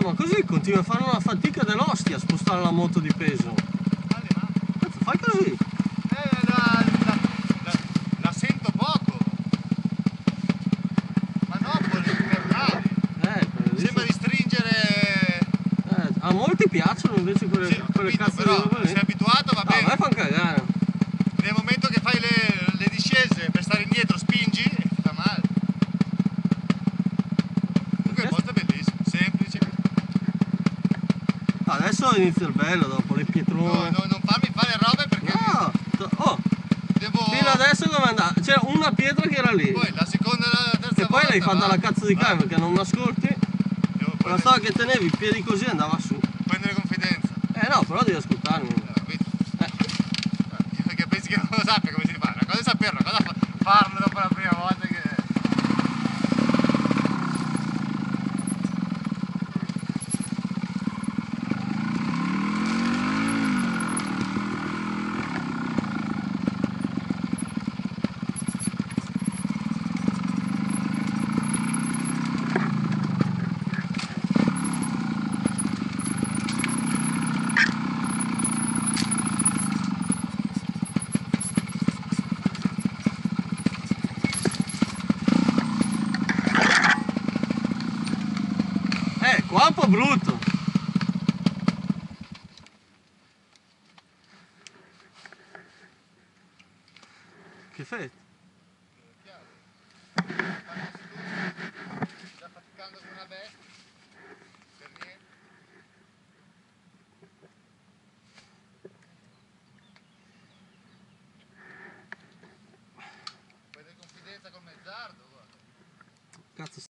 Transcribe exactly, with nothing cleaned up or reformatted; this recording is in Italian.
ma così continua a fare una fatica dell'ostia a spostare la moto di peso. Cazzo, fai così. Eh, la, la, la, la sento poco. Ma no, vuole infernali. Eh, Sembra di stringere. Eh, a molti piacciono invece quelle, Sì, ho quelle capito, cazzo però di robe lì. sei abituato, va No, a bene. me fanno cagare. Nel momento che fai le, le discese per stare indietro, spingi e ti fa male. Comunque il posto è bellissimo, semplice. Adesso inizia il bello, dopo le pietrone. No, no, non farmi fare robe perché No, oh, devo. fino adesso come è andata? C'era una pietra che era lì. Poi la seconda e la terza E poi volta. l'hai fatta va. la cazzo di Va. cane perché non mi ascolti. Devo Ma prendere, so che tenevi i piedi così e andava su. prendere confidenza. Eh no, però devi ascoltarmi. Eh, capito? Eh. Eh, perché pensi che non lo sappia come si fa? Una cosa è saperlo, una cosa è fa- farlo dopo la prima volta che. Eh, qua è un po' brutto. Che fai? Sta faticando come una bestia. Per niente. Prendere confidenza col mezzardo, guarda. Cazzo.